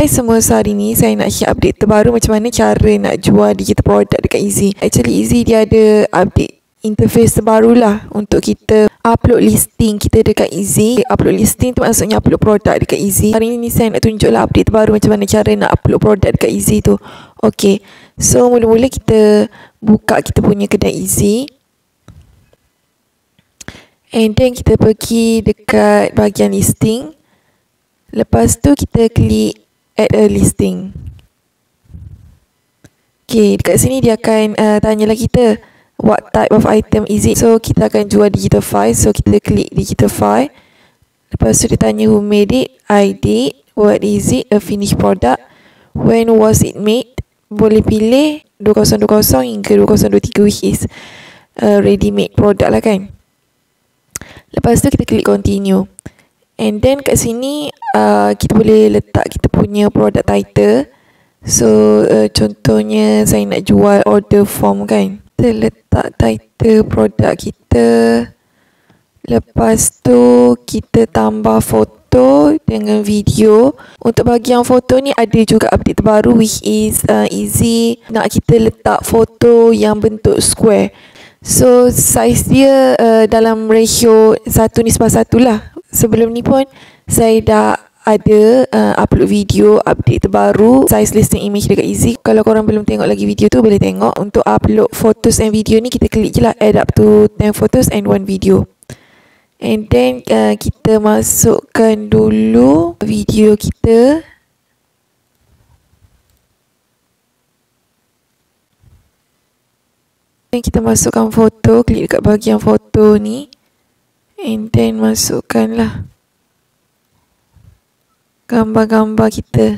Hai semua, hari ni saya nak share update terbaru macam mana cara nak jual digital product dekat Easy. Actually Easy dia ada update interface terbaru lah untuk kita upload listing kita dekat Easy. Upload listing tu maksudnya upload produk dekat Easy. Hari ni saya nak tunjuk lah update terbaru macam mana cara nak upload produk dekat Easy tu. Okay, so mula-mula kita buka kita punya kedai Easy. And then kita pergi dekat bahagian listing. Lepas tu kita klik add a listing. Okay, dekat sini dia akan tanyalah kita what type of item is it. So kita akan jual digital file. So kita klik digital file. Lepas tu dia tanya who made it, I did, what is it, a finished product, when was it made. Boleh pilih 2020 hingga 2023, which is ready made product lah kan. Lepas tu kita klik continue. And then kat sini kita boleh letak kita punya product title. So contohnya saya nak jual order form kan. Kita letak title produk kita. Lepas tu kita tambah foto dengan video. Untuk bahagian foto ni ada juga update terbaru, which is Easy nak kita letak foto yang bentuk square. So size dia dalam ratio 1:1 lah. Sebelum ni pun saya dah ada upload video update terbaru size listing image dekat Easy. Kalau korang belum tengok lagi video tu, boleh tengok. Untuk upload photos and video ni kita klik je lah add up to 10 photos and 1 video. And then kita masukkan dulu video kita. Dan kita masukkan foto, klik dekat bahagian foto ni. And then masukkanlah gambar-gambar kita,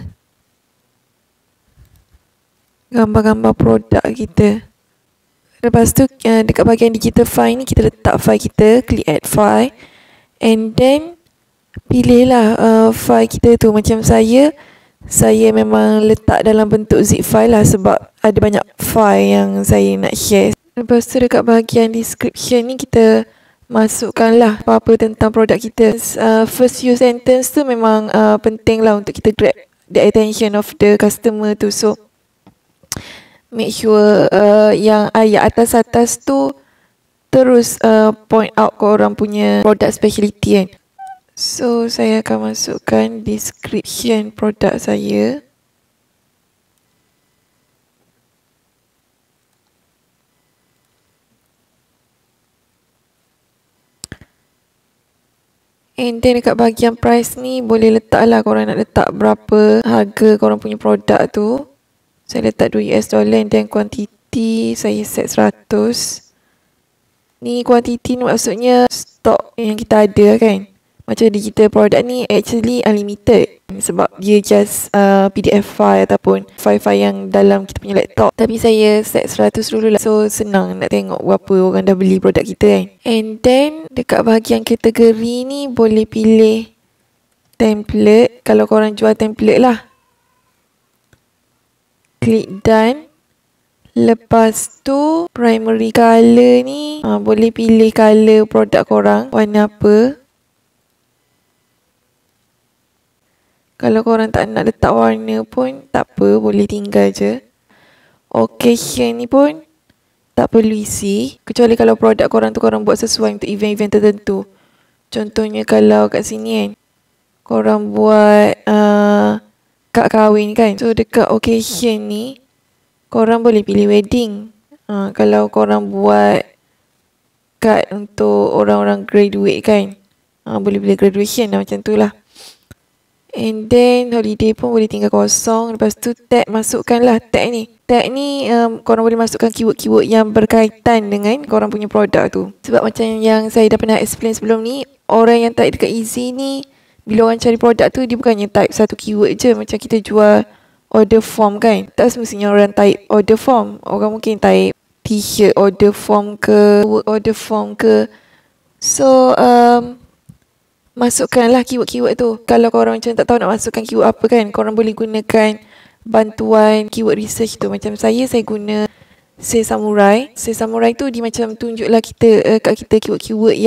gambar-gambar produk kita. Lepas tu dekat bahagian digital file ni kita letak file kita, klik add file. And then pilihlah file kita tu. Macam saya memang letak dalam bentuk zip file lah, sebab ada banyak file yang saya nak share. Lepas tu dekat bahagian description ni kita masukkanlah apa-apa tentang produk kita. First few sentence tu memang penting lah untuk kita grab the attention of the customer tu. So make sure yang ayat atas-atas tu terus point out korang punya product speciality kan. So saya akan masukkan description produk saya. And then dekat bahagian price ni boleh letak lah korang nak letak berapa harga korang punya produk tu. Saya letak $2 and then quantity saya set 100. Ni quantity ni maksudnya stok yang kita ada kan. Macam digital product ni actually unlimited, sebab dia just PDF file ataupun file-file yang dalam kita punya laptop. Tapi saya set 100 dulu lah, so senang nak tengok berapa orang dah beli produk kita kan. And then dekat bahagian kategori ni boleh pilih template. Kalau korang jual template lah, klik done. Lepas tu primary color ni boleh pilih color produk korang, warna apa. Kalau korang tak nak letak warna pun tak apa, boleh tinggal je. Occasion ni pun tak perlu isi, kecuali kalau produk korang tu korang buat sesuai untuk event-event tertentu. Contohnya kalau kat sini kan korang buat kad kahwin kan. So dekat occasion ni korang boleh pilih wedding. Kalau korang buat kad untuk orang-orang graduate kan, boleh pilih graduation lah, macam tu lah. And then holiday pun boleh tinggal kosong. Lepas tu tag, masukkanlah tag ni. Tag ni korang boleh masukkan keyword-keyword yang berkaitan dengan korang punya produk tu. Sebab macam yang saya dah pernah explain sebelum ni, orang yang type dekat Easy ni, bila orang cari produk tu, dia bukannya type satu keyword je. Macam kita jual order form kan, tak semestinya orang type order form. Orang mungkin type t-shirt order form ke, work order form ke. So masukkanlah keyword-keyword tu. Kalau korang macam tak tahu nak masukkan keyword apa kan, korang boleh gunakan bantuan keyword research tu. Macam saya guna Say Samurai. Say Samurai tu dia macam tunjuklah kita kat kita keyword-keyword yang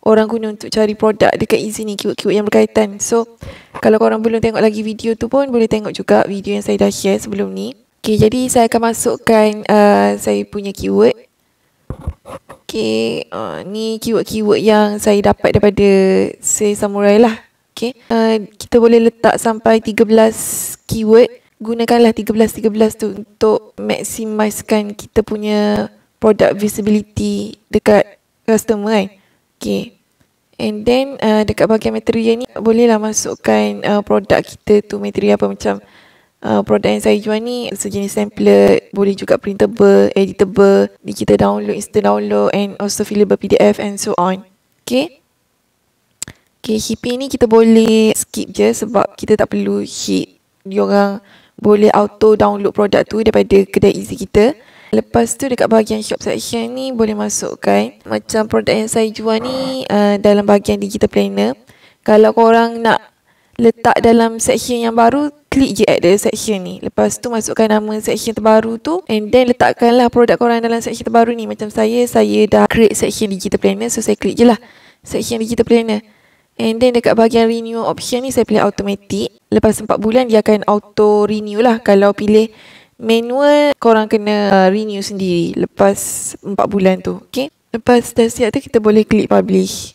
orang guna untuk cari produk dekat Easy ni, keyword-keyword yang berkaitan. So kalau korang belum tengok lagi video tu pun boleh tengok juga video yang saya dah share sebelum ni. Okay, jadi saya akan masukkan saya punya keyword. Okay, ni keyword-keyword yang saya dapat daripada Say Samurai lah. Okay, kita boleh letak sampai 13 keyword. Gunakanlah 13 tu untuk maksimiskan kita punya product visibility dekat customer kan. Okay, and then dekat bahagian material ni bolehlah masukkan produk kita tu material apa, macam produk yang saya jual ni sejenis template, boleh juga printable, editable, kita download, instant download, and also fillable PDF and so on. Okay, shipping ni kita boleh skip je sebab kita tak perlu ship. Diorang boleh auto download produk tu daripada kedai Easy kita. Lepas tu dekat bahagian shop section ni boleh masukkan macam produk yang saya jual ni dalam bahagian digital planner. Kalau korang nak letak dalam section yang baru, klik je add the section ni. Lepas tu masukkan nama section terbaru tu, and then letakkanlah produk korang dalam section terbaru ni. Macam saya dah create section digital planner, so saya klik je lah section digital planner. And then dekat bahagian renew option ni saya pilih automatic. Lepas 4 bulan dia akan auto renew lah. Kalau pilih manual, korang kena renew sendiri lepas 4 bulan tu. Okay, lepas dah siap tu kita boleh klik publish.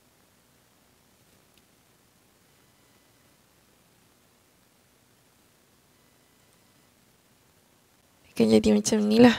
Akan jadi macam ni lah.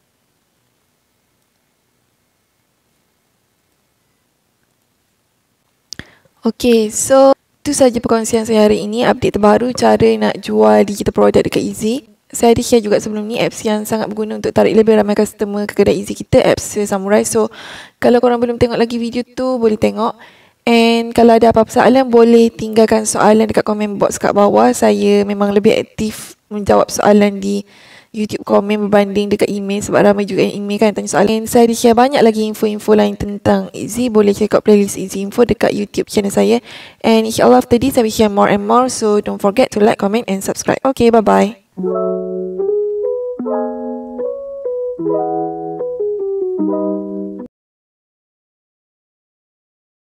Okay, so itu saja perkongsian saya hari ini. Update terbaru cara nak jual digital product dekat Easy. Saya ada share juga sebelum ni apps yang sangat berguna untuk tarik lebih ramai customer ke kedai Easy kita, apps Samurai. So kalau korang belum tengok lagi video tu, boleh tengok. And kalau ada apa-apa soalan, boleh tinggalkan soalan dekat komen box kat bawah. Saya memang lebih aktif menjawab soalan di YouTube komen berbanding dekat email, sebab ramai juga yang email kan tanya soalan. And saya ada share banyak lagi info-info lain tentang Easy. Boleh check out playlist Easy Info dekat YouTube channel saya. And insyaAllah after this I will share more and more. So don't forget to like, comment and subscribe. Okay, bye-bye.